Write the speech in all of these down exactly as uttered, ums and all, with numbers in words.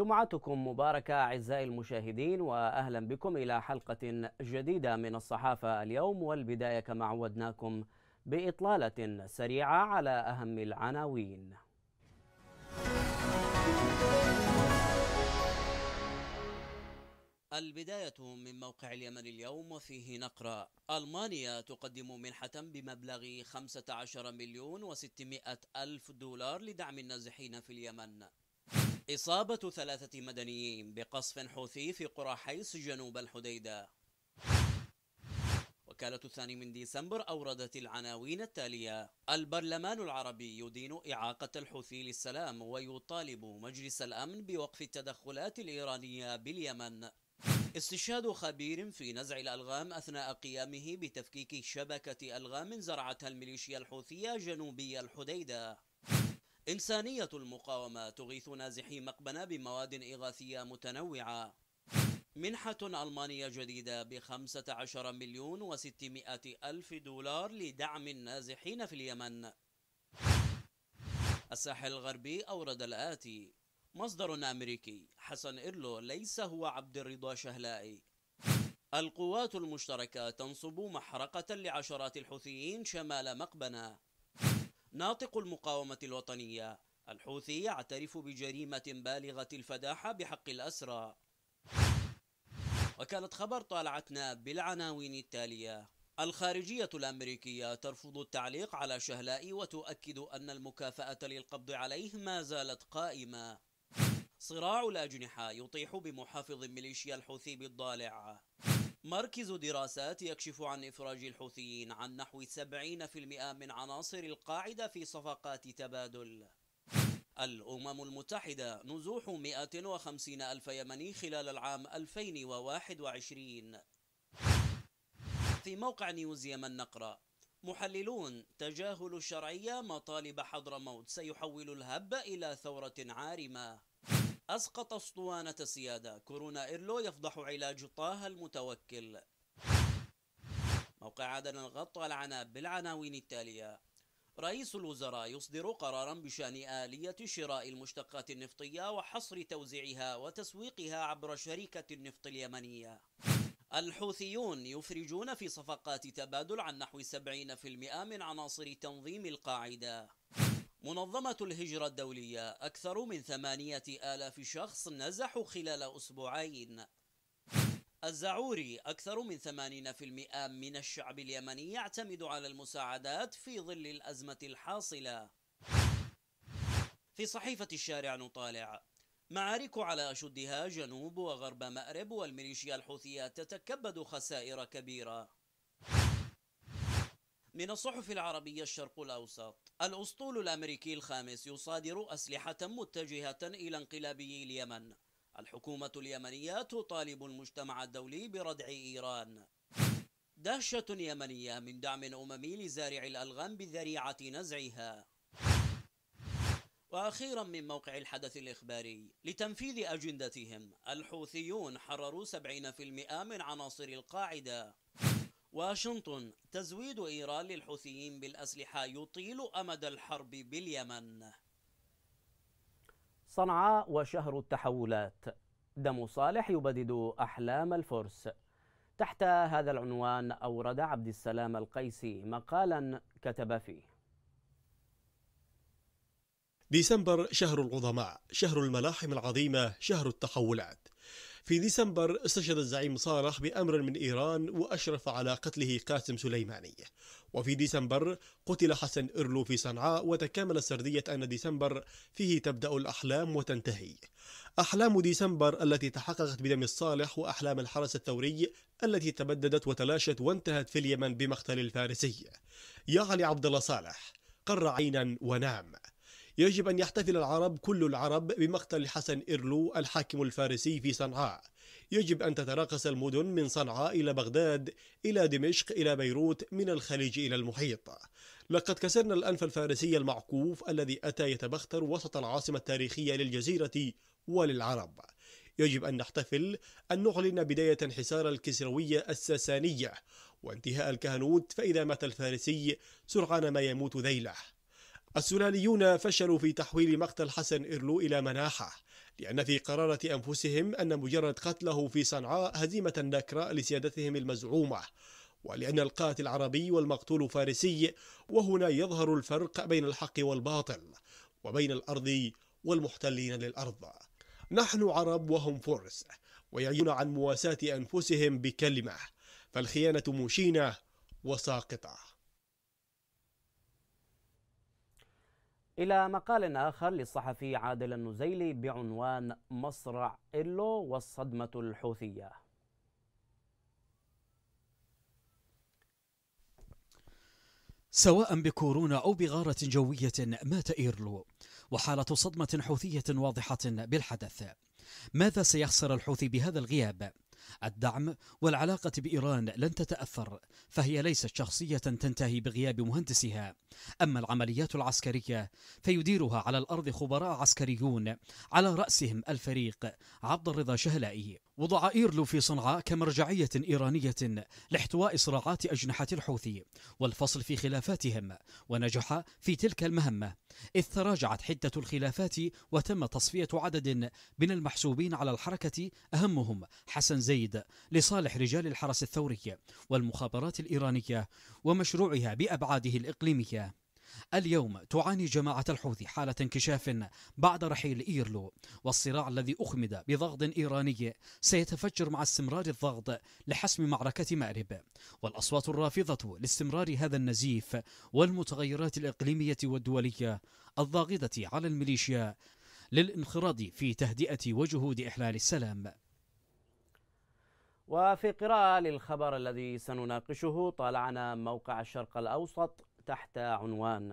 جمعتكم مباركة أعزائي المشاهدين، وأهلا بكم إلى حلقة جديدة من الصحافة اليوم، والبداية كما عودناكم بإطلالة سريعة على أهم العناوين. البداية من موقع اليمن اليوم، وفيه نقرأ: ألمانيا تقدم منحة بمبلغ خمسة عشر مليون وستمائة ألف دولار لدعم النازحين في اليمن. إصابة ثلاثة مدنيين بقصف حوثي في قرى حيس جنوب الحديدة. وكالة الثاني من ديسمبر أوردت العناوين التالية: البرلمان العربي يدين إعاقة الحوثي للسلام ويطالب مجلس الأمن بوقف التدخلات الإيرانية باليمن. استشهاد خبير في نزع الألغام أثناء قيامه بتفكيك شبكة ألغام زرعتها الميليشيا الحوثية جنوبي الحديدة. إنسانية المقاومة تغيث نازحي مقبنة بمواد إغاثية متنوعة. منحة ألمانية جديدة بخمسة عشر مليون وستمائة ألف دولار لدعم النازحين في اليمن. الساحل الغربي أورد الآتي: مصدر أمريكي: حسن إرلو ليس هو عبد الرضا شهلائي. القوات المشتركة تنصب محرقة لعشرات الحوثيين شمال مقبنة. ناطق المقاومة الوطنية: الحوثي يعترف بجريمة بالغة الفداحة بحق الأسرى. وكالة خبر طالعتنا بالعناوين التالية: الخارجية الأمريكية ترفض التعليق على شهلائي وتؤكد أن المكافأة للقبض عليه ما زالت قائمة. صراع الأجنحة يطيح بمحافظ ميليشيا الحوثي بالضالع. مركز دراسات يكشف عن إفراج الحوثيين عن نحو سبعين بالمئة من عناصر القاعدة في صفقات تبادل. الأمم المتحدة: نزوح مئة وخمسين ألف يمني خلال العام ألفين وواحد وعشرين. في موقع نيوز يمن نقرأ: محللون: تجاهل الشرعية مطالب حضرموت سيحول الهب إلى ثورة عارمة. أسقط اسطوانة السيادة: كورونا إيرلو يفضح علاج طه المتوكل. موقع عدن الغط طالعنا بالعناوين التالية: رئيس الوزراء يصدر قرارا بشأن آلية شراء المشتقات النفطية وحصر توزيعها وتسويقها عبر شركة النفط اليمنية. الحوثيون يفرجون في صفقات تبادل عن نحو سبعين بالمئة من عناصر تنظيم القاعدة. منظمة الهجرة الدولية: أكثر من ثمانية آلاف شخص نزحوا خلال أسبوعين. الزعوري: أكثر من ثمانين بالمئة من الشعب اليمني يعتمد على المساعدات في ظل الأزمة الحاصلة. في صحيفة الشارع نطالع: معارك على أشدها جنوب وغرب مأرب، والميليشيا الحوثية تتكبد خسائر كبيرة. من الصحف العربية الشرق الأوسط: الأسطول الأمريكي الخامس يصادر أسلحة متجهة إلى انقلابي اليمن. الحكومة اليمنية تطالب المجتمع الدولي بردع إيران. دهشة يمنية من دعم أممي لزارع الألغام بذريعة نزعها. وأخيرا من موقع الحدث الإخباري: لتنفيذ أجندتهم الحوثيون حرروا سبعين بالمئة من عناصر القاعدة. واشنطن: تزويد إيران للحوثيين بالأسلحة يطيل أمد الحرب باليمن. صنعاء وشهر التحولات: دم صالح يبدد أحلام الفرس. تحت هذا العنوان أورد عبد السلام القيسي مقالا كتب فيه: ديسمبر شهر العظماء، شهر الملاحم العظيمة، شهر التحولات. في ديسمبر استشهد الزعيم صالح بأمر من إيران وأشرف على قتله قاسم سليماني. وفي ديسمبر قتل حسن إرلو في صنعاء. وتكامل سردية أن ديسمبر فيه تبدأ الأحلام وتنتهي. أحلام ديسمبر التي تحققت بدم الصالح، وأحلام الحرس الثوري التي تبددت وتلاشت وانتهت في اليمن بمقتل الفارسي. يا علي عبد الله صالح، قر عينا ونام. يجب أن يحتفل العرب، كل العرب، بمقتل حسن إرلو الحاكم الفارسي في صنعاء. يجب أن تتراقص المدن من صنعاء إلى بغداد، إلى دمشق، إلى بيروت، من الخليج إلى المحيط. لقد كسرنا الأنف الفارسي المعكوف الذي أتى يتبختر وسط العاصمة التاريخية للجزيرة وللعرب. يجب أن نحتفل، أن نعلن بداية انحسار الكسروية الساسانية وانتهاء الكهنوت، فإذا مات الفارسي سرعان ما يموت ذيله. السلاليون فشلوا في تحويل مقتل حسن إرلو إلى مناحة. لأن في قرارة أنفسهم أن مجرد قتله في صنعاء هزيمة نكرة لسيادتهم المزعومة، ولأن القاتل عربي والمقتول فارسي، وهنا يظهر الفرق بين الحق والباطل وبين الأرض والمحتلين للأرض. نحن عرب وهم فرس، ويعيون عن مواساة أنفسهم بكلمة، فالخيانة مشينة وساقطة. إلى مقال آخر للصحفي عادل النزيلي بعنوان مصرع إيرلو والصدمة الحوثية. سواء بكورونا أو بغارة جوية مات إيرلو، وحالة صدمة حوثية واضحة بالحدث. ماذا سيخسر الحوثي بهذا الغياب؟ الدعم والعلاقة بإيران لن تتأثر، فهي ليست شخصية تنتهي بغياب مهندسها. أما العمليات العسكرية فيديرها على الأرض خبراء عسكريون، على رأسهم الفريق عبد الرضا شهلائي. وضع إيرلو في صنعاء كمرجعية إيرانية لاحتواء صراعات أجنحة الحوثي والفصل في خلافاتهم، ونجح في تلك المهمة، إذ تراجعت حدة الخلافات وتم تصفية عدد من المحسوبين على الحركة، أهمهم حسن زيد لصالح رجال الحرس الثوري والمخابرات الإيرانية ومشروعها بأبعاده الإقليمية. اليوم تعاني جماعة الحوثي حالة انكشاف بعد رحيل إيرلو، والصراع الذي أخمد بضغط إيراني سيتفجر مع استمرار الضغط لحسم معركة مأرب. والأصوات الرافضة لاستمرار هذا النزيف والمتغيرات الإقليمية والدولية الضاغطة على الميليشيا للانخراط في تهدئة وجهود إحلال السلام. وفي قراءة للخبر الذي سنناقشه، طالعنا موقع الشرق الأوسط تحت عنوان: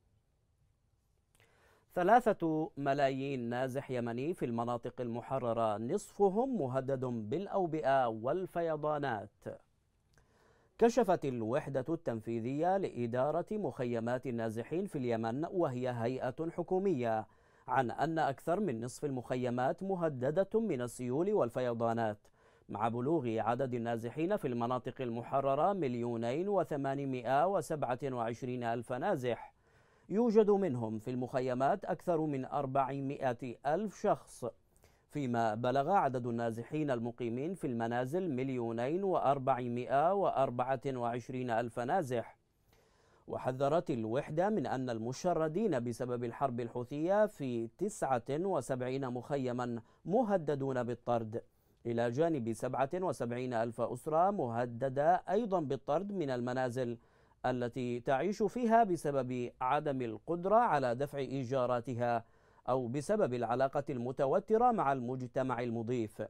ثلاثة ملايين نازح يمني في المناطق المحررة، نصفهم مهدد بالأوبئة والفيضانات. كشفت الوحدة التنفيذية لإدارة مخيمات النازحين في اليمن، وهي هيئة حكومية، عن أن أكثر من نصف المخيمات مهددة من السيول والفيضانات، مع بلوغ عدد النازحين في المناطق المحررة مليونين وثمانمائة وسبعة وعشرين ألف نازح. يوجد منهم في المخيمات أكثر من أربعمائة ألف شخص، فيما بلغ عدد النازحين المقيمين في المنازل مليونين وأربعمائة وأربعة وعشرين ألف نازح. وحذرت الوحدة من أن المشردين بسبب الحرب الحوثية في تسعة وسبعين مخيما مهددون بالطرد، إلى جانب سبعة وسبعين ألف أسرة مهددة أيضا بالطرد من المنازل التي تعيش فيها بسبب عدم القدرة على دفع إيجاراتها أو بسبب العلاقة المتوترة مع المجتمع المضيف.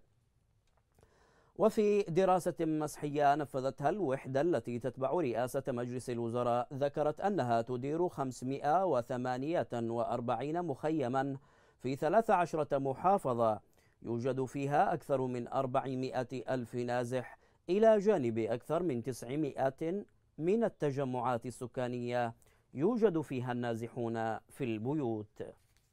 وفي دراسة مسحية نفذتها الوحدة التي تتبع رئاسة مجلس الوزراء، ذكرت أنها تدير خمسمائة وثمانية وأربعين مخيما في ثلاث عشرة محافظة، يوجد فيها أكثر من أربعمائة ألف نازح، إلى جانب أكثر من تسعمائة من التجمعات السكانية يوجد فيها النازحون في البيوت.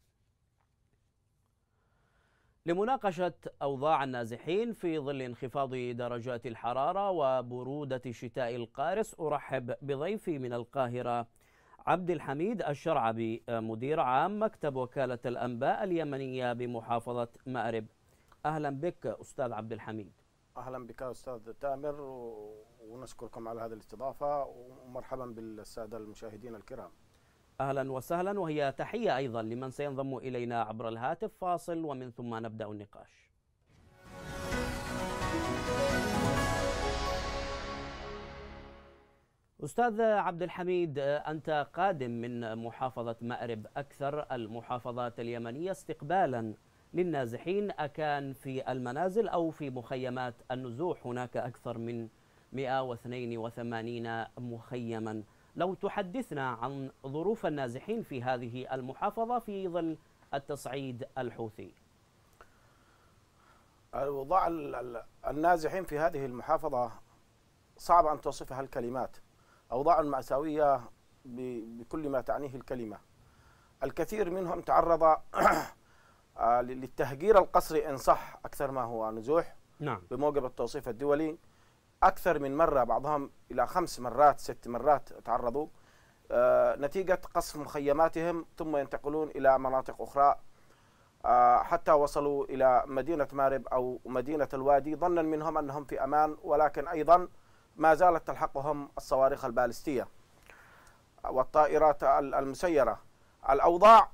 لمناقشة أوضاع النازحين في ظل انخفاض درجات الحرارة وبرودة الشتاء القارس، أرحب بضيفي من القاهرة عبد الحميد الشرعبي، مدير عام مكتب وكالة الأنباء اليمنية بمحافظة مأرب. أهلا بك أستاذ عبد الحميد. أهلا بك أستاذ تامر، ونشكركم على هذه الاستضافة، ومرحبا بالسادة المشاهدين الكرام. أهلا وسهلا، وهي تحية أيضا لمن سينضم إلينا عبر الهاتف. فاصل ومن ثم نبدأ النقاش. أستاذ عبد الحميد، أنت قادم من محافظة مأرب، أكثر المحافظات اليمنية استقبالا للنازحين، أكان في المنازل أو في مخيمات النزوح. هناك أكثر من مئة واثنين وثمانين مخيما. لو تحدثنا عن ظروف النازحين في هذه المحافظة في ظل التصعيد الحوثي. أوضاع النازحين في هذه المحافظة صعب أن توصفها الكلمات. أوضاع مأساوية بكل ما تعنيه الكلمة. الكثير منهم تعرض للتهجير القسري إن صح أكثر ما هو نزوح، نعم، بموجب التوصيف الدولي، أكثر من مرة، بعضهم إلى خمس مرات ست مرات تعرضوا نتيجة قصف مخيماتهم، ثم ينتقلون إلى مناطق أخرى حتى وصلوا إلى مدينة مارب أو مدينة الوادي ظنا منهم أنهم في أمان، ولكن أيضا ما زالت تلحقهم الصواريخ البالستية والطائرات المسيرة. الأوضاع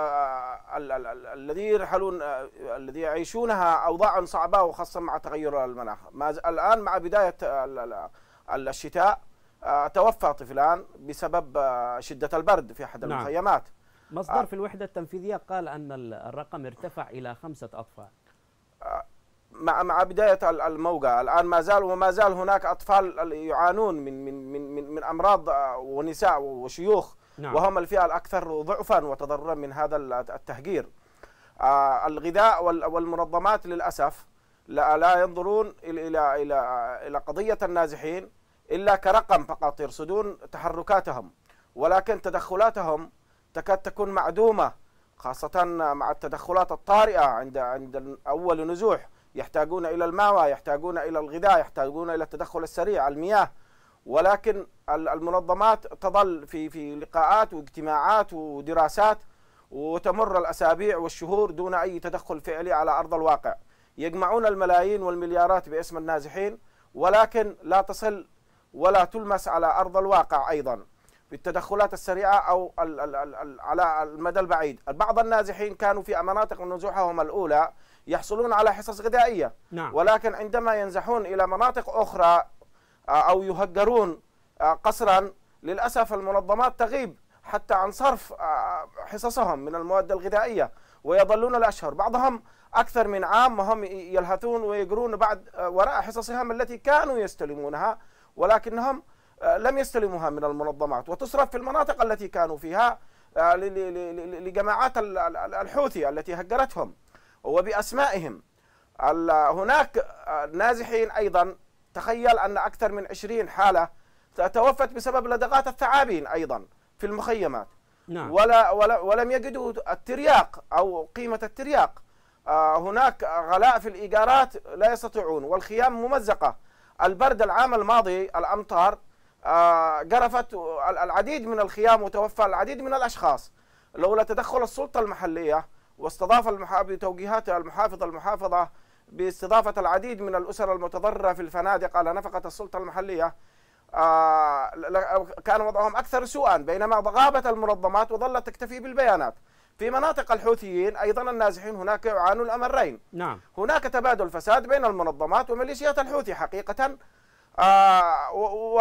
الذي يرحلون الذي يعيشونها أوضاع صعبة، وخاصة مع تغير المناخ. الآن مع بداية الشتاء توفى طفلان بسبب شدة البرد في أحد نعم. المخيمات. مصدر في الوحدة التنفيذية قال أن الرقم ارتفع إلى خمسة أطفال مع مع بداية الموجة. الآن ما زال وما زال هناك أطفال يعانون من من من من أمراض، ونساء وشيوخ. نعم. وهم الفئة الأكثر ضعفا وتضررا من هذا التهجير. الغذاء والمنظمات للأسف لا لا ينظرون إلى إلى إلى إلى قضية النازحين إلا كرقم فقط، يرصدون تحركاتهم، ولكن تدخلاتهم تكاد تكون معدومة، خاصة مع التدخلات الطارئة عند عند أول نزوح. يحتاجون إلى الماوى، يحتاجون إلى الغذاء، يحتاجون إلى التدخل السريع، المياه. ولكن المنظمات تظل في في لقاءات واجتماعات ودراسات، وتمر الأسابيع والشهور دون أي تدخل فعلي على أرض الواقع. يجمعون الملايين والمليارات باسم النازحين، ولكن لا تصل ولا تلمس على أرض الواقع أيضا بالتدخلات السريعة أو على المدى البعيد. بعض النازحين كانوا في مناطق نزوحهم الأولى يحصلون على حصص غذائية. نعم. ولكن عندما ينزحون إلى مناطق أخرى أو يهجرون قسرا، للأسف المنظمات تغيب حتى عن صرف حصصهم من المواد الغذائية، ويظلون الأشهر، بعضهم أكثر من عام وهم يلهثون ويجرون بعد وراء حصصهم التي كانوا يستلمونها، ولكنهم لم يستلموها من المنظمات، وتصرف في المناطق التي كانوا فيها لجماعات الحوثي التي هجرتهم وبأسمائهم. هناك نازحين أيضا، تخيل أن أكثر من عشرين حالة توفت بسبب لدغات الثعابين أيضا في المخيمات. نعم. ولا, ولا ولم يجدوا الترياق أو قيمة الترياق. هناك غلاء في الإيجارات لا يستطيعون، والخيام ممزقة. البرد العام الماضي الأمطار جرفت العديد من الخيام وتوفى العديد من الأشخاص لولا تدخل السلطة المحلية واستضاف بتوجيهات المحافظة المحافظة باستضافة العديد من الأسر المتضررة في الفنادق على نفقة السلطة المحلية. كان وضعهم أكثر سوءا، بينما غابت المنظمات وظلت تكتفي بالبيانات. في مناطق الحوثيين أيضا النازحين هناك يعانون الأمرين. نعم. هناك تبادل فساد بين المنظمات وميليشيات الحوثي حقيقة، آه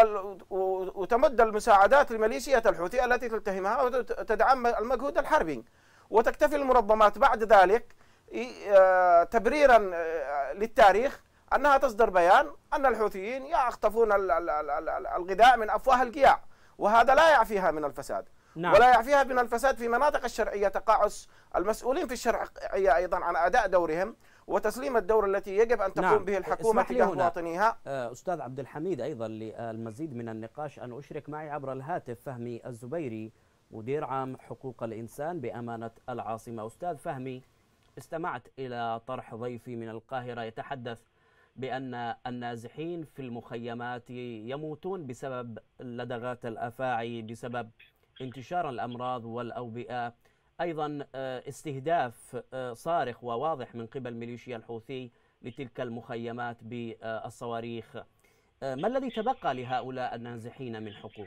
وتمد المساعدات لميليشيات الحوثي التي تلتهمها وتدعم المجهود الحربي، وتكتفي المنظمات بعد ذلك آه تبريرا آه للتاريخ أنها تصدر بيان أن الحوثيين يخطفون الغذاء من أفواه الجياع، وهذا لا يعفيها من الفساد. نعم. ولا يعفيها من الفساد في مناطق الشرعية تقاعس المسؤولين في الشرعية أيضا عن أداء دورهم وتسليم الدور التي يجب أن تقوم نعم. به الحكومة تجاه مواطنيها. أستاذ عبد الحميد، أيضا للمزيد من النقاش أن أشرك معي عبر الهاتف فهمي الزبيري، مدير عام حقوق الإنسان بأمانة العاصمة. أستاذ فهمي، استمعت إلى طرح ضيفي من القاهرة يتحدث بأن النازحين في المخيمات يموتون بسبب لدغات الأفاعي، بسبب انتشار الأمراض والأوبئة، أيضا استهداف صارخ وواضح من قبل ميليشيا الحوثي لتلك المخيمات بالصواريخ. ما الذي تبقى لهؤلاء النازحين من حقوق؟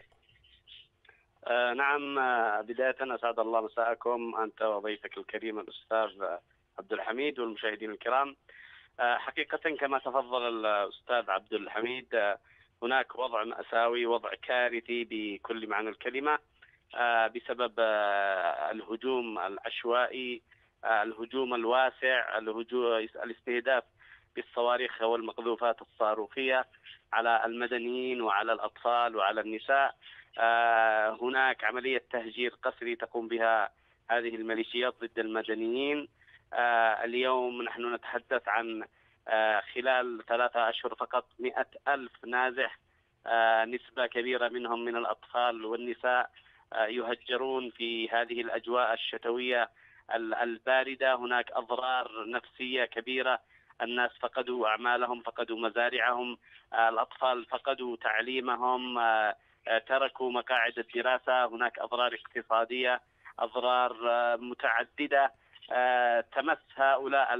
آه نعم، بداية أسعد الله مساءكم أنت وضيفك الكريم الأستاذ عبد الحميد والمشاهدين الكرام. آه حقيقة كما تفضل الأستاذ عبد الحميد، آه هناك وضع مأساوي، وضع كارثي بكل معنى الكلمة، آه بسبب آه الهجوم العشوائي، آه الهجوم الواسع، الهجوم الاستهداف بالصواريخ والمقذوفات الصاروخية على المدنيين وعلى الأطفال وعلى النساء. آه هناك عملية تهجير قسري تقوم بها هذه الميليشيات ضد المدنيين. آه اليوم نحن نتحدث عن آه خلال ثلاثة أشهر فقط مئة ألف نازح، آه نسبة كبيرة منهم من الأطفال والنساء آه يهجرون في هذه الأجواء الشتوية الباردة. هناك أضرار نفسية كبيرة، الناس فقدوا أعمالهم، فقدوا مزارعهم، آه الأطفال فقدوا تعليمهم، آه تركوا مقاعد الدراسة. هناك أضرار اقتصادية، أضرار آه متعددة تمس هؤلاء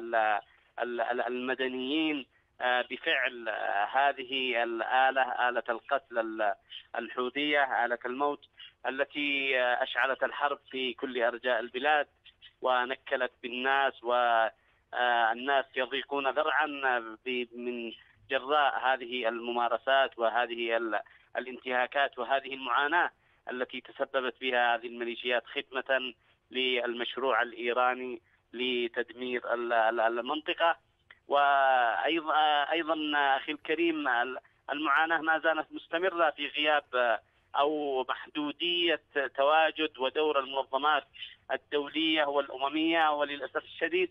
المدنيين بفعل هذه الآلة، آلة القتل الحوثية، آلة الموت التي أشعلت الحرب في كل أرجاء البلاد ونكلت بالناس، والناس يضيقون ذرعا من جراء هذه الممارسات وهذه الانتهاكات وهذه المعاناة التي تسببت بها هذه الميليشيات خدمة للمشروع الإيراني لتدمير المنطقة. وأيضا أيضا أخي الكريم، المعاناة ما زالت مستمرة في غياب أو محدودية تواجد ودور المنظمات الدولية والأممية. وللأسف الشديد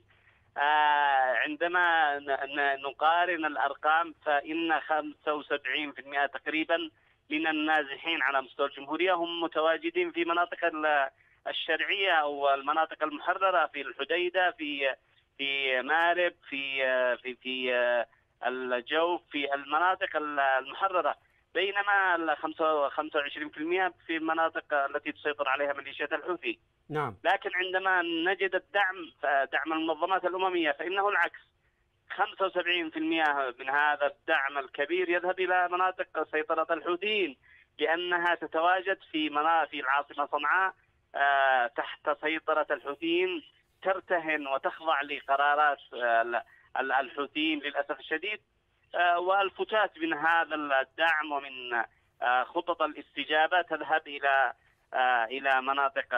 عندما نقارن الأرقام فإن خمسة وسبعين بالمئة تقريبا من النازحين على مستوى الجمهورية هم متواجدين في مناطق الشرعية أو المناطق المحررة، في الحديدة، في في مارب، في في في الجوف، في المناطق المحررة، بينما ال خمسة وعشرين بالمئة في المناطق التي تسيطر عليها ميليشيات الحوثي. نعم. لكن عندما نجد الدعم، دعم المنظمات الأممية، فإنه العكس. خمسة وسبعين بالمئة من هذا الدعم الكبير يذهب إلى مناطق سيطرة الحوثيين، لأنها تتواجد في مناطق في العاصمة صنعاء تحت سيطرة الحوثيين، ترتهن وتخضع لقرارات الحوثيين للأسف الشديد. والفتات من هذا الدعم ومن خطط الاستجابة تذهب إلى إلى مناطق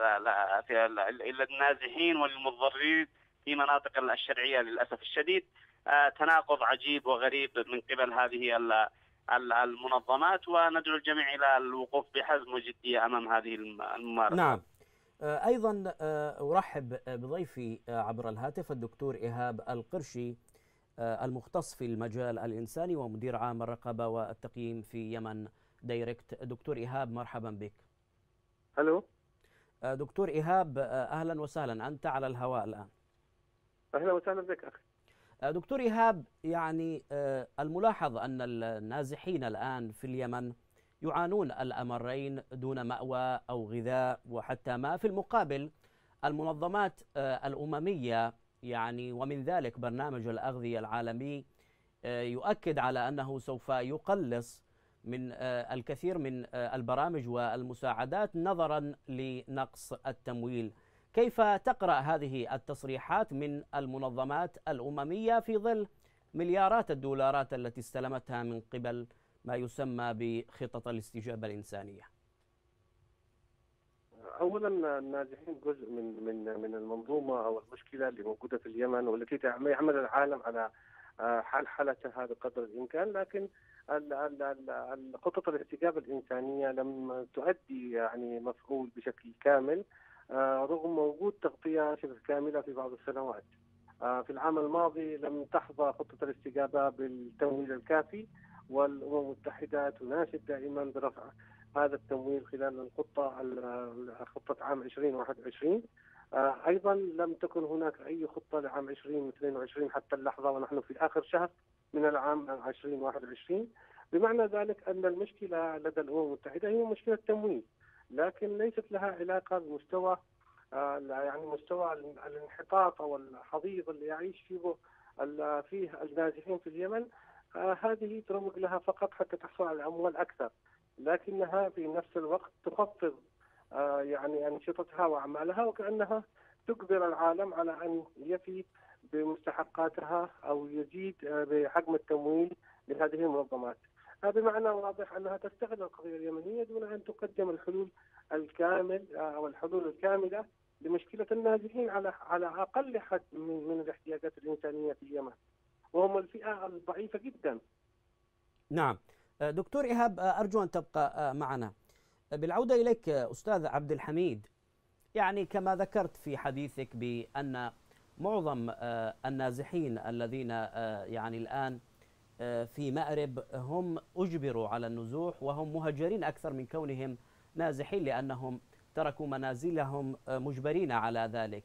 إلى النازحين والمضطرين في مناطق الشرعية للأسف الشديد. تناقض عجيب وغريب من قبل هذه المنظمات، وندعو الجميع إلى الوقوف بحزم وجدية أمام هذه الممارسة. نعم. أيضا أرحب بضيفي عبر الهاتف الدكتور إيهاب القرشي، المختص في المجال الإنساني ومدير عام الرقابة والتقييم في يمن دايركت. دكتور إيهاب، مرحبا بك. ألو آه، دكتور إيهاب، آه، أهلا وسهلا، أنت على الهواء الآن. أهلا وسهلا بك أخي. آه، دكتور إيهاب، يعني آه، الملاحظ أن النازحين الآن في اليمن يعانون الأمرين دون مأوى أو غذاء وحتى ماء، في المقابل المنظمات آه، الأممية يعني ومن ذلك برنامج الأغذية العالمي آه، يؤكد على أنه سوف يقلص من الكثير من البرامج والمساعدات نظرا لنقص التمويل. كيف تقرأ هذه التصريحات من المنظمات الأممية في ظل مليارات الدولارات التي استلمتها من قبل ما يسمى بخطط الاستجابة الإنسانية؟ أولا النازحين جزء من من من المنظومة أو المشكلة اللي موجودة في اليمن، والتي يعمل العالم على حل حالتها بقدر الإمكان، لكن خطط الاستجابة الإنسانية لم تؤدي يعني مفعول بشكل كامل، رغم وجود تغطية شبه كاملة في بعض السنوات. في العام الماضي لم تحظى خطة الاستجابة بالتمويل الكافي، والأمم المتحدة تناشد دائما برفع هذا التمويل خلال الخطة خطة عام ألفين وواحد وعشرين. أيضا لم تكن هناك أي خطة لعام ألفين واثنين وعشرين حتى اللحظة، ونحن في آخر شهر من العام ألفين وواحد وعشرين. بمعنى ذلك أن المشكلة لدى الأمم المتحدة هي مشكلة تمويل، لكن ليست لها علاقة بمستوى يعني مستوى الانحطاط أو الحضيض اللي يعيش فيه فيه النازحين في اليمن. هذه تروج لها فقط حتى تحصل على أموال أكثر، لكنها في نفس الوقت تخفض يعني أنشطتها وأعمالها، وكأنها تجبر العالم على أن يفي بمستحقاتها أو يزيد بحجم التمويل لهذه المنظمات. بمعنى واضح أنها تستغل القضية اليمنية دون أن تقدم الحلول الكامل أو الحلول الكاملة لمشكلة النازحين على على أقل حد من, من الاحتياجات الإنسانية في اليمن، وهم الفئة الضعيفة جدا. نعم. دكتور إيهاب، أرجو أن تبقى معنا. بالعودة إليك أستاذ عبد الحميد، يعني كما ذكرت في حديثك بأن معظم النازحين الذين يعني الآن في مأرب هم أجبروا على النزوح، وهم مهجرين أكثر من كونهم نازحين، لأنهم تركوا منازلهم مجبرين على ذلك.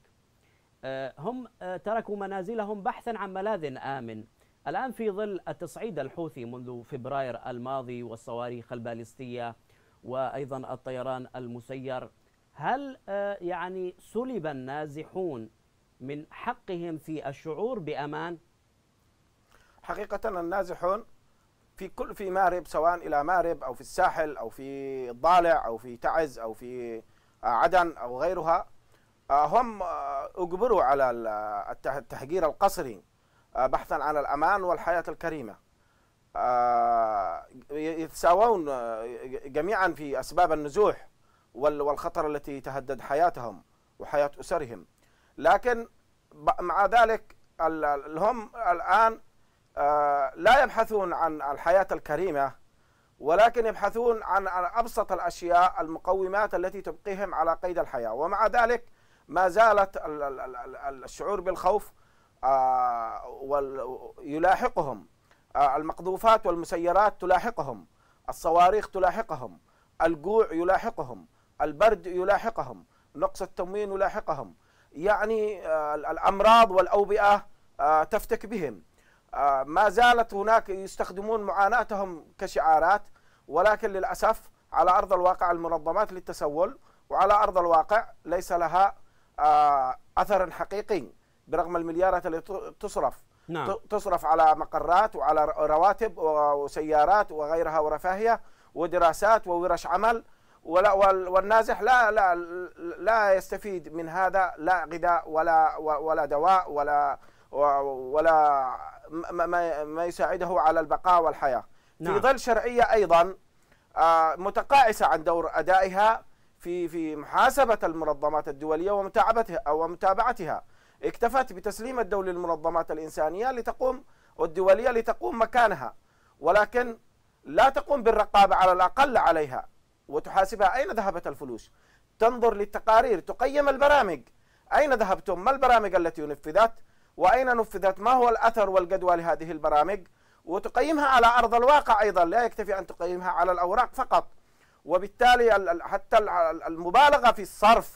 هم تركوا منازلهم بحثا عن ملاذ آمن. الآن في ظل التصعيد الحوثي منذ فبراير الماضي والصواريخ البالستية وأيضا الطيران المسير، هل يعني سلب النازحون من حقهم في الشعور بأمان؟ حقيقة النازحون في كل في مارب، سواء إلى مارب أو في الساحل أو في الضالع أو في تعز أو في عدن أو غيرها، هم أجبروا على التهجير القسري بحثا عن الأمان والحياة الكريمة. يتساوون جميعا في أسباب النزوح والخطر التي تهدد حياتهم وحياة أسرهم، لكن مع ذلك هم الآن لا يبحثون عن الحياة الكريمة، ولكن يبحثون عن أبسط الأشياء، المقومات التي تبقيهم على قيد الحياة. ومع ذلك ما زالت الشعور بالخوف يلاحقهم، المقذوفات والمسيرات تلاحقهم، الصواريخ تلاحقهم، الجوع يلاحقهم، البرد يلاحقهم، نقص التموين يلاحقهم، يعني الأمراض والأوبئة تفتك بهم. ما زالت هناك يستخدمون معاناتهم كشعارات، ولكن للأسف على أرض الواقع المنظمات للتسول وعلى أرض الواقع ليس لها أثر حقيقي، برغم المليارات التي تصرف نعم. تصرف على مقرات وعلى رواتب وسيارات وغيرها ورفاهية ودراسات وورش عمل، والنازح لا لا لا يستفيد من هذا، لا غذاء ولا ولا دواء ولا ولا ما ما يساعده على البقاء والحياة. نعم. في ظل شرعية أيضا متقاعسة عن دور أدائها في في محاسبة المنظمات الدولية ومتابعتها ومتابعتها. اكتفت بتسليم الدولة للمنظمات الإنسانية لتقوم والدولية لتقوم مكانها، ولكن لا تقوم بالرقابة على الأقل عليها وتحاسبها أين ذهبت الفلوس، تنظر للتقارير، تقيم البرامج، أين ذهبتم، ما البرامج التي نفذت وأين نفذت، ما هو الأثر والجدوى لهذه البرامج، وتقيمها على أرض الواقع أيضا، لا يكتفي أن تقيمها على الأوراق فقط. وبالتالي حتى المبالغة في الصرف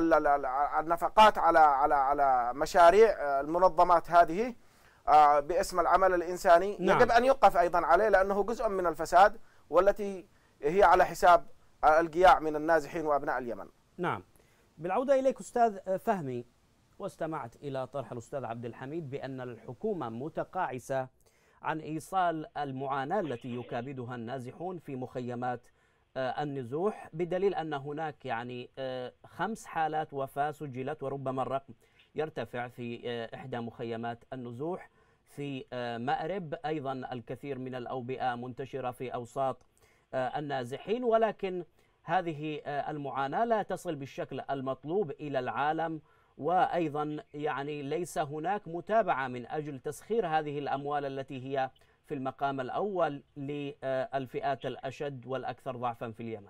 النفقات على على على مشاريع المنظمات هذه باسم العمل الإنساني نعم. يجب أن يوقف أيضا عليه، لأنه جزء من الفساد والتي هي على حساب الجياع من النازحين وأبناء اليمن. نعم. بالعودة إليك أستاذ فهمي، واستمعت إلى طرح الأستاذ عبد الحميد بأن الحكومة متقاعسة عن إيصال المعاناة التي يكابدها النازحون في مخيمات النزوح، بدليل أن هناك يعني خمس حالات وفاة سجلت، وربما الرقم يرتفع في إحدى مخيمات النزوح في مأرب. أيضا الكثير من الأوبئة منتشرة في أوساط النازحين، ولكن هذه المعاناة لا تصل بالشكل المطلوب إلى العالم، وأيضا يعني ليس هناك متابعة من أجل تسخير هذه الأموال التي هي في المقام الأول للفئات الأشد والأكثر ضعفا في اليمن.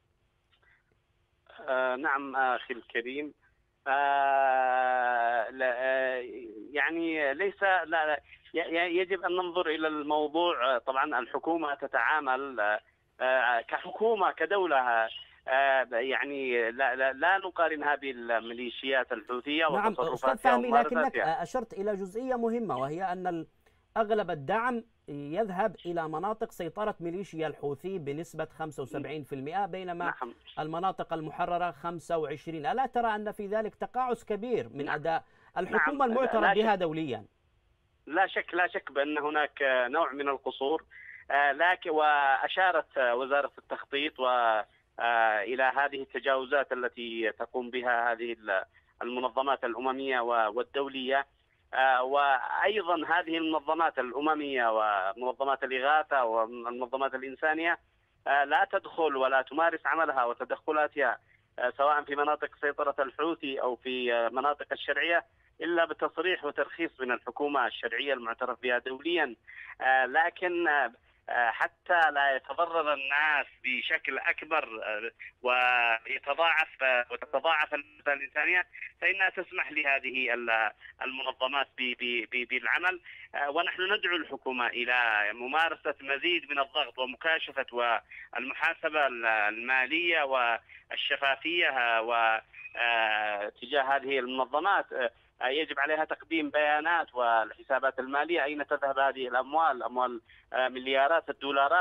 آه نعم أخي الكريم، آه لا يعني ليس لا, لا يجب أن ننظر إلى الموضوع. طبعا الحكومة تتعامل آه كحكومة كدولة، آه يعني لا, لا, لا نقارنها بالميليشيات الحوثية. نعم أستاذ فهمي، لكنك أشرت إلى جزئية مهمة، وهي أن أغلب الدعم يذهب إلى مناطق سيطرة ميليشيا الحوثي بنسبة خمسة وسبعين بالمئة، بينما نعم. المناطق المحررة خمسة وعشرين. ألا ترى أن في ذلك تقاعس كبير من أداء الحكومة نعم. المعترف بها دوليا؟ لا شك لا شك بأن هناك نوع من القصور، لكن وأشارت وزارة التخطيط وإلى هذه التجاوزات التي تقوم بها هذه المنظمات الأممية والدولية، وأيضا هذه المنظمات الأممية ومنظمات الإغاثة والمنظمات الإنسانية لا تدخل ولا تمارس عملها وتدخلاتها سواء في مناطق سيطرة الحوثي أو في مناطق الشرعية إلا بتصريح وترخيص من الحكومة الشرعية المعترف بها دوليا. لكن حتى لا يتضرر الناس بشكل أكبر ويتضاعف وتتضاعف المسألة الإنسانية، فإنها تسمح لهذه المنظمات بالعمل. ونحن ندعو الحكومة إلى ممارسة مزيد من الضغط ومكاشفة والمحاسبة المالية والشفافية وتجاه هذه المنظمات. يجب عليها تقديم بيانات والحسابات المالية، أين تذهب هذه الأموال، أموال مليارات الدولارات،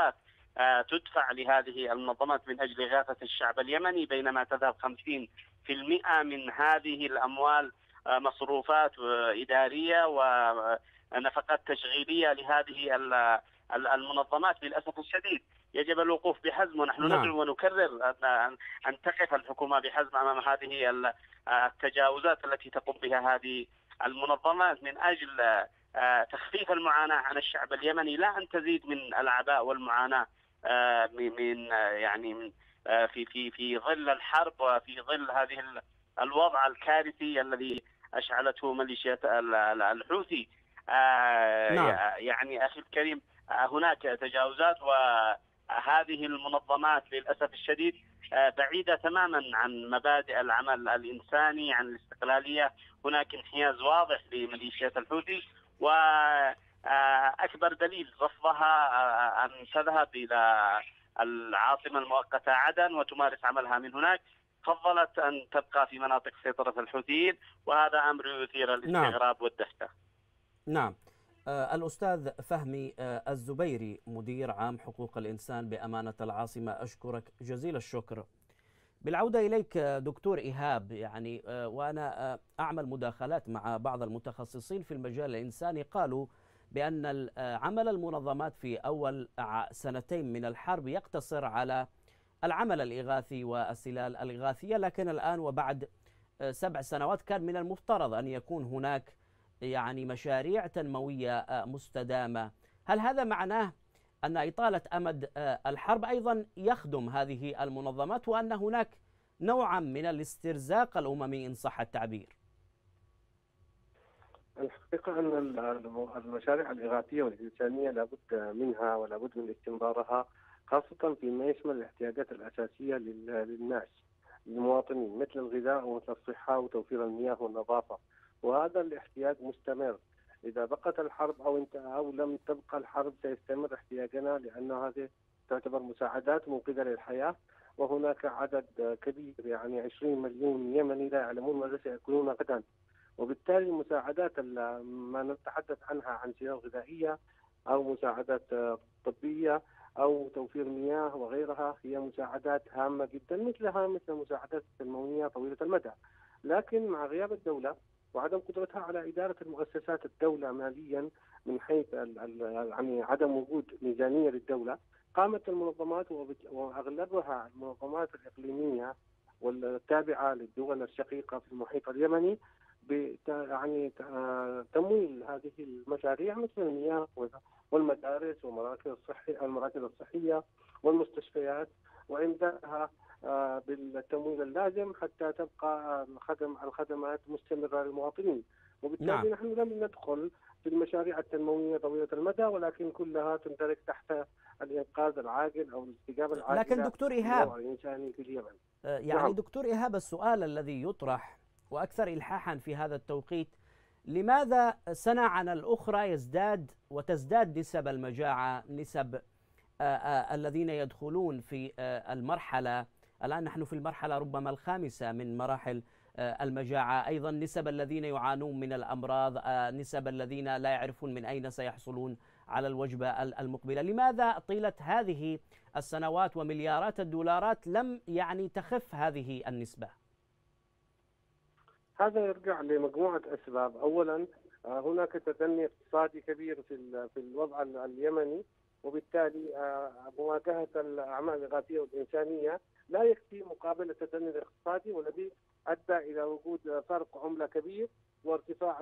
تدفع لهذه المنظمات من أجل إغاثة الشعب اليمني، بينما تذهب خمسين بالمئة من هذه الأموال مصروفات إدارية ونفقات تشغيلية لهذه المنظمات. للأسف الشديد يجب الوقوف بحزم، ونحن نعم. ندعو ونكرر أن تقف الحكومة بحزم أمام هذه التجاوزات التي تقوم بها هذه المنظمات من أجل تخفيف المعاناة عن الشعب اليمني، لا أن تزيد من العباء والمعاناة من يعني من في في في ظل الحرب وفي ظل هذه الوضع الكارثي الذي أشعلته ميليشيات الحوثي. نعم. يعني أخي الكريم، هناك تجاوزات، وهذه المنظمات للأسف الشديد بعيدة تماما عن مبادئ العمل الإنساني، عن الاستقلالية. هناك انحياز واضح لميليشيات الحوثي، وأكبر دليل رفضها أن تذهب إلى العاصمة المؤقتة عدن وتمارس عملها من هناك، فضلت أن تبقى في مناطق سيطرة الحوثيين، وهذا أمر يثير الاستغراب نعم. والدهشة. نعم. آه الأستاذ فهمي آه الزبيري، مدير عام حقوق الإنسان بأمانة العاصمة، أشكرك جزيل الشكر. بالعودة إليك دكتور إيهاب، يعني آه وأنا آه أعمل مداخلات مع بعض المتخصصين في المجال الإنساني، قالوا بأن عمل المنظمات في أول سنتين من الحرب يقتصر على العمل الإغاثي والسلال الإغاثية، لكن الآن وبعد سبع سنوات كان من المفترض أن يكون هناك يعني مشاريع تنموية مستدامة. هل هذا معناه أن إطالة أمد الحرب أيضا يخدم هذه المنظمات، وأن هناك نوعا من الاسترزاق الأممي إن صح التعبير؟ الحقيقة أن المشاريع الإغاثية والإنسانية لابد منها ولابد من استمرارها، خاصة فيما يشمل الاحتياجات الأساسية للناس للمواطنين، مثل الغذاء ومثل الصحة وتوفير المياه والنظافة، وهذا الاحتياج مستمر. إذا بقت الحرب أو انتهى أو لم تبقى الحرب سيستمر احتياجنا، لأن هذه تعتبر مساعدات منقذة للحياة، وهناك عدد كبير يعني عشرين مليون يمني لا يعلمون ماذا سيأكلون غدا. وبالتالي المساعدات ما نتحدث عنها عن سلال غذائية أو مساعدات طبية أو توفير مياه وغيرها هي مساعدات هامة جدا، مثلها مثل المساعدات التنموية طويلة المدى. لكن مع غياب الدولة وعدم قدرتها على إدارة المؤسسات الدولة ماليا، من حيث يعني عدم وجود ميزانية للدولة، قامت المنظمات وأغلبها المنظمات الإقليمية والتابعة للدول الشقيقة في المحيط اليمني يعني تمويل هذه المشاريع مثل المياه والمدارس ومراكز الصحية المراكز الصحية والمستشفيات، وإمدادها بالتمويل اللازم حتى تبقى الخدم الخدمات مستمرة للمواطنين. وبالتالي نعم. نحن لم ندخل في المشاريع التنموية طويلة المدى، ولكن كلها تندرج تحت الإنقاذ العاجل أو الاستجابة العاجلة. لكن دكتور إيهاب الإنساني في اليمن. يعني نعم. دكتور إيهاب، السؤال الذي يطرح وأكثر إلحاحا في هذا التوقيت، لماذا سنة عن الأخرى يزداد وتزداد نسب المجاعة، نسب آآ آآ الذين يدخلون في المرحلة، الآن نحن في المرحلة ربما الخامسة من مراحل المجاعة، أيضا نسب الذين يعانون من الأمراض، نسب الذين لا يعرفون من أين سيحصلون على الوجبة المقبلة. لماذا طيلة هذه السنوات ومليارات الدولارات لم يعني تخف هذه النسبة؟ هذا يرجع لمجموعة أسباب. أولا هناك تدني اقتصادي كبير في في الوضع اليمني، وبالتالي مواجهة الأعمال الإغاثية والإنسانية لا يكفي مقابل التدني الاقتصادي، والذي أدى إلى وجود فرق عملة كبير وارتفاع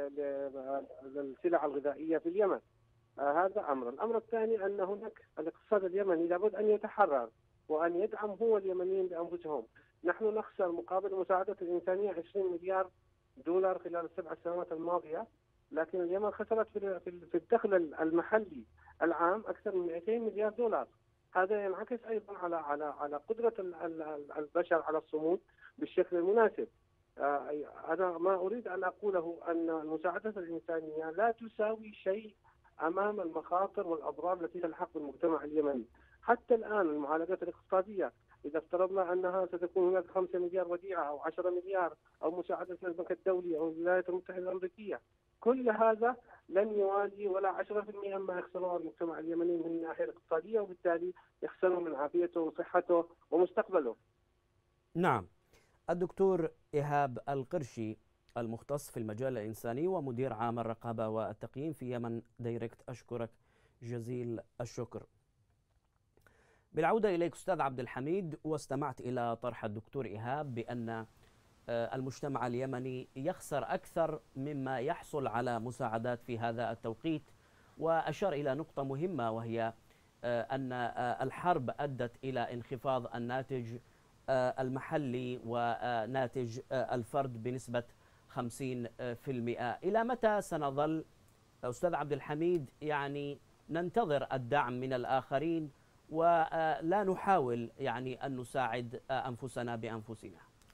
للسلع الغذائية في اليمن. هذا أمر. الأمر الثاني أن هناك الاقتصاد اليمني لابد أن يتحرر وأن يدعم هو اليمنيين بأنفسهم. نحن نخسر مقابل المساعدة الإنسانية عشرين مليار دولار خلال السبع سنوات الماضية، لكن اليمن خسرت في الدخل المحلي العام أكثر من مئتين مليار دولار. هذا ينعكس أيضا على على على قدرة البشر على الصمود بالشكل المناسب. أنا ما أريد أن أقوله أن المساعدة الإنسانية لا تساوي شيء أمام المخاطر والأضرار التي تلحق بالمجتمع اليمني. حتى الآن المعالجات الاقتصادية، إذا افترضنا أنها ستكون هناك خمسة مليار وديعة أو عشرة مليار أو مساعدة من البنك الدولي أو الولايات المتحدة الأمريكية، كل هذا لن يوازي ولا عشرة بالمئة مما يخسره المجتمع اليمني من الناحية الاقتصادية، وبالتالي يخسر من عافيته وصحته ومستقبله. نعم. الدكتور إيهاب القرشي المختص في المجال الإنساني ومدير عام الرقابة والتقييم في يمن دايركت، أشكرك جزيل الشكر. بالعودة إليك أستاذ عبد الحميد، واستمعت إلى طرح الدكتور إيهاب بأن المجتمع اليمني يخسر أكثر مما يحصل على مساعدات في هذا التوقيت، وأشار إلى نقطة مهمة وهي أن الحرب أدت إلى انخفاض الناتج المحلي وناتج الفرد بنسبة خمسين بالمئة. إلى متى سنظل أستاذ عبد الحميد يعني ننتظر الدعم من الآخرين ولا نحاول يعني أن نساعد أنفسنا بأنفسنا؟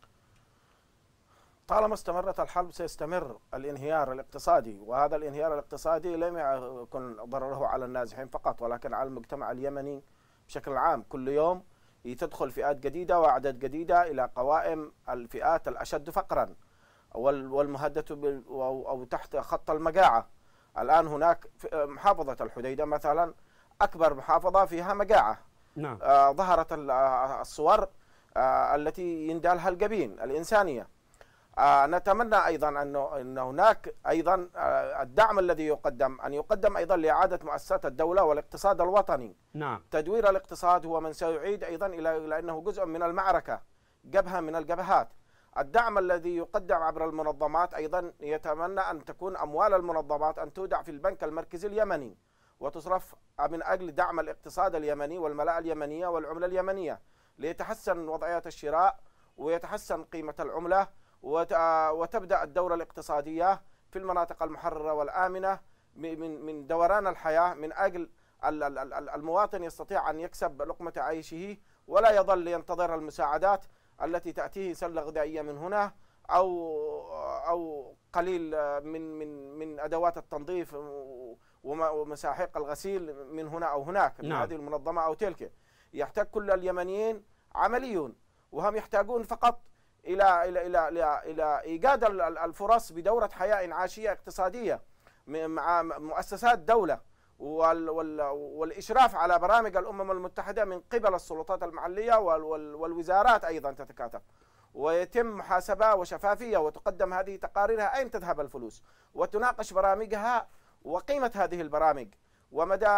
طالما استمرت الحرب سيستمر الانهيار الاقتصادي، وهذا الانهيار الاقتصادي لم يكن ضرره على النازحين فقط ولكن على المجتمع اليمني بشكل عام. كل يوم تدخل فئات جديدة وأعداد جديدة إلى قوائم الفئات الأشد فقرا والمهددة أو تحت خط المجاعة. الآن هناك محافظة الحديدة مثلا أكبر محافظة فيها مجاعة. نعم. آه ظهرت الصور آه التي يندالها الجبين الإنسانية. آه نتمنى أيضا أنه أن هناك أيضا آه الدعم الذي يقدم أن يقدم أيضا لإعادة مؤسسات الدولة والاقتصاد الوطني. نعم. تدوير الاقتصاد هو من سيعيد أيضا إلى إلى أنه جزء من المعركة، جبهة من الجبهات. الدعم الذي يقدم عبر المنظمات أيضا يتمنى أن تكون أموال المنظمات أن تودع في البنك المركزي اليمني وتصرف من أجل دعم الاقتصاد اليمني والملاءة اليمنية والعملة اليمنية ليتحسن وضعيات الشراء ويتحسن قيمة العملة وتبدأ الدورة الاقتصادية في المناطق المحررة والآمنة من من دوران الحياة، من أجل المواطن يستطيع أن يكسب لقمة عيشه ولا يظل ينتظر المساعدات التي تأتيه سلة غذائية من هنا أو أو قليل من من من أدوات التنظيف ومساحيق الغسيل من هنا أو هناك من نعم. هذه المنظمة أو تلك. يحتاج كل اليمنيين عمليون، وهم يحتاجون فقط إلى إلى إلى إلى, إلى إيجاد الفرص بدورة حياة إنعاشية اقتصادية مع مؤسسات دولة وال وال والإشراف على برامج الأمم المتحدة من قبل السلطات المحلية وال والوزارات أيضا تتكاتف، ويتم محاسبة وشفافية وتقدم هذه تقاريرها أين تذهب الفلوس وتناقش برامجها وقيمة هذه البرامج ومدى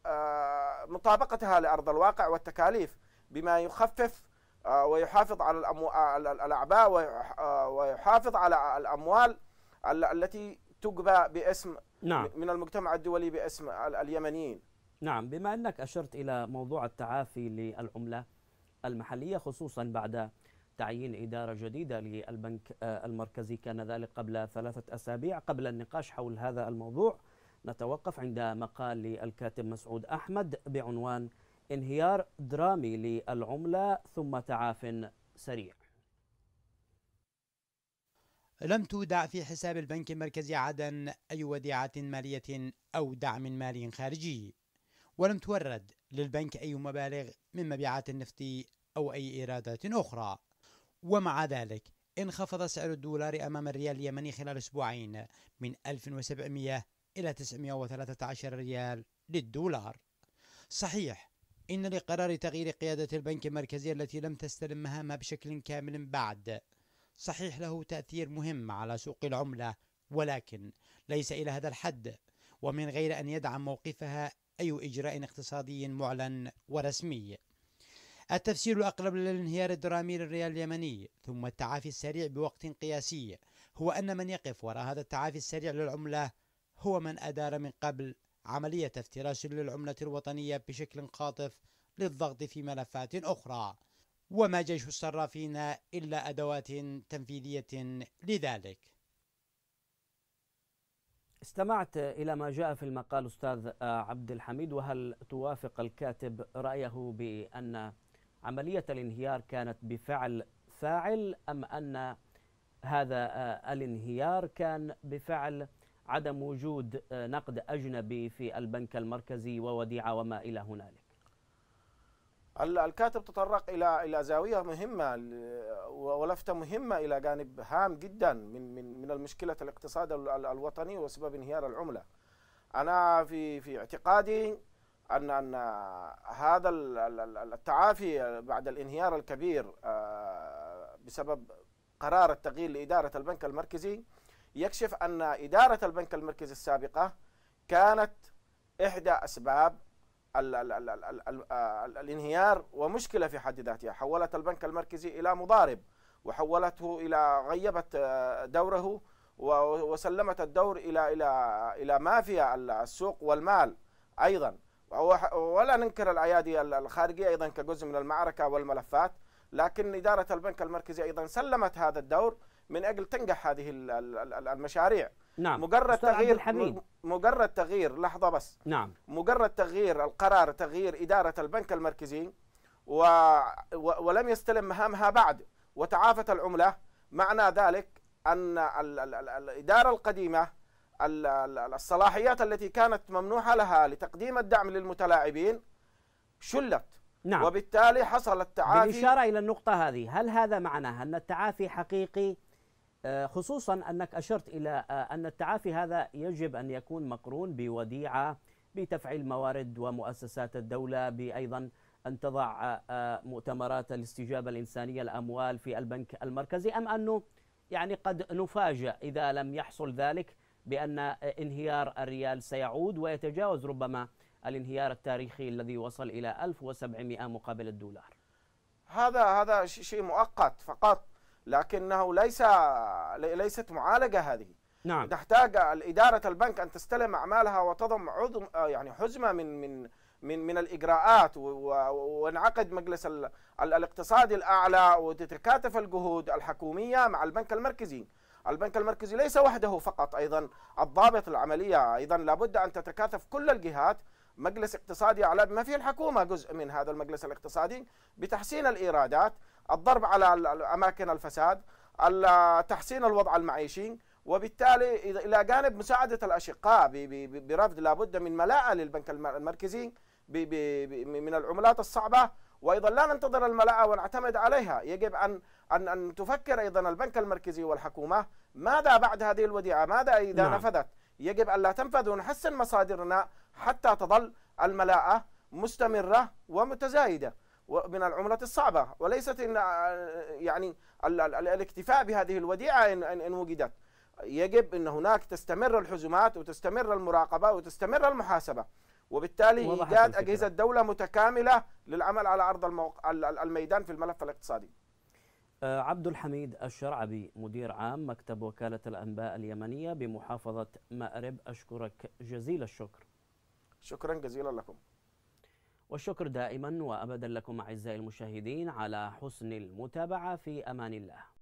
مطابقتها لأرض الواقع والتكاليف بما يخفف ويحافظ على الأعباء ويحافظ على الأموال التي تجبى باسم نعم. من المجتمع الدولي باسم اليمنيين. نعم. بما أنك أشرت إلى موضوع التعافي للعملة المحلية خصوصا بعد تعيين إدارة جديدة للبنك المركزي، كان ذلك قبل ثلاثة أسابيع، قبل النقاش حول هذا الموضوع نتوقف عند مقال للكاتب مسعود أحمد بعنوان انهيار درامي للعملة ثم تعاف سريع. لم تودع في حساب البنك المركزي عدن أي وديعة مالية أو دعم مالي خارجي، ولم تورد للبنك أي مبالغ من مبيعات النفط أو أي إيرادات أخرى. ومع ذلك انخفض سعر الدولار أمام الريال اليمني خلال أسبوعين من ألف وسبعمئة إلى تسعمئة وثلاثة عشر ريال للدولار. صحيح إن لقرار تغيير قيادة البنك المركزي التي لم تستلم مهامها بشكل كامل بعد صحيح له تأثير مهم على سوق العملة، ولكن ليس إلى هذا الحد ومن غير أن يدعم موقفها أي إجراء اقتصادي معلن ورسمي. التفسير الأقرب للانهيار الدرامي للريال اليمني ثم التعافي السريع بوقت قياسي هو أن من يقف وراء هذا التعافي السريع للعملة هو من أدار من قبل عملية افتراس للعملة الوطنية بشكل قاطف للضغط في ملفات أخرى، وما جيش الصرافين إلا أدوات تنفيذية لذلك. استمعت إلى ما جاء في المقال أستاذ عبد الحميد، وهل توافق الكاتب رأيه بأن عملية الانهيار كانت بفعل فاعل أم أن هذا الانهيار كان بفعل عدم وجود نقد أجنبي في البنك المركزي ووديعة وما إلى هنالك؟ الكاتب تطرق إلى إلى زاوية مهمة ولفتة مهمة إلى جانب هام جدا من من من المشكلة الاقتصاد الوطني وسبب انهيار العملة. أنا في في اعتقادي أن أن هذا التعافي بعد الانهيار الكبير بسبب قرار التغيير لإدارة البنك المركزي يكشف أن إدارة البنك المركزي السابقة كانت إحدى أسباب ال ال ال ال ال ال الانهيار ومشكلة في حد ذاتها. حولت البنك المركزي إلى مضارب وحولته إلى غيبت دوره وسلمت الدور إلى إلى إلى مافيا السوق والمال أيضا، ولا ننكر الأيادي الخارجية أيضا كجزء من المعركة والملفات، لكن إدارة البنك المركزي أيضا سلمت هذا الدور من أجل تنجح هذه المشاريع. نعم. مجرد تغيير مجرد تغيير لحظة بس. نعم. مجرد تغيير القرار، تغيير إدارة البنك المركزي و... و... ولم يستلم مهامها بعد وتعافت العملة، معنى ذلك أن ال... ال... ال... الإدارة القديمة ال... ال... الصلاحيات التي كانت ممنوحة لها لتقديم الدعم للمتلاعبين شلت. نعم. وبالتالي حصل التعافي. بالإشارة إلى النقطة هذه، هل هذا معناه أن التعافي حقيقي، خصوصا أنك أشرت إلى أن التعافي هذا يجب أن يكون مقرون بوديعة بتفعيل موارد ومؤسسات الدولة، بأيضا أن تضع مؤتمرات الاستجابة الإنسانية الأموال في البنك المركزي، أم أنه يعني قد نفاجأ إذا لم يحصل ذلك بأن انهيار الريال سيعود ويتجاوز ربما الانهيار التاريخي الذي وصل إلى ألف وسبعمئة مقابل الدولار؟ هذا هذا شيء مؤقت فقط، لكنه ليس ليست معالجة هذه. نعم. تحتاج الإدارة البنك أن تستلم أعمالها وتضم عظم يعني حزمة من من من من الإجراءات، وينعقد مجلس الاقتصادي الأعلى وتتكاتف الجهود الحكومية مع البنك المركزي. البنك المركزي ليس وحده فقط، أيضا الضابط العملية أيضا لابد أن تتكاتف كل الجهات. مجلس اقتصادي أعلى بما فيه الحكومة جزء من هذا المجلس الاقتصادي بتحسين الإيرادات، الضرب على أماكن الفساد، تحسين الوضع المعيشي، وبالتالي إلى جانب مساعدة الأشقاء برفض لابد من ملاءة للبنك المركزي من العملات الصعبة، وأيضا لا ننتظر الملاءة ونعتمد عليها. يجب أن أن أن تفكر أيضا البنك المركزي والحكومة ماذا بعد هذه الوديعة، ماذا إذا نعم. نفذت. يجب أن لا تنفذ ونحسن مصادرنا حتى تظل الملاءة مستمرة ومتزايدة من العملة الصعبة، وليست إن يعني الاكتفاء بهذه الوديعة إن, إن وجدت. يجب أن هناك تستمر الحزمات وتستمر المراقبة وتستمر المحاسبة، وبالتالي إيجاد أجهزة دولة متكاملة للعمل على أرض الموق... الميدان في الملف الاقتصادي. عبد الحميد الشرعبي، مدير عام مكتب وكالة الأنباء اليمنية بمحافظة مأرب، أشكرك جزيل الشكر. شكرا جزيلا لكم. والشكر دائما وأبدا لكم أعزائي المشاهدين على حسن المتابعة. في أمان الله.